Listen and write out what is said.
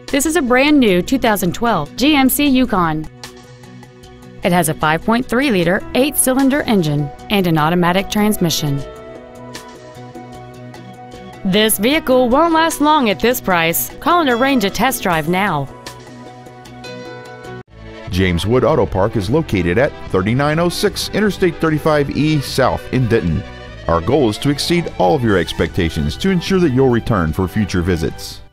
This is a brand new 2012 GMC Yukon. It has a 5.3-liter 8-cylinder engine and an automatic transmission. This vehicle won't last long at this price. Call and arrange a test drive now. James Wood Auto Park is located at 3906 Interstate 35E South in Denton. Our goal is to exceed all of your expectations to ensure that you'll return for future visits.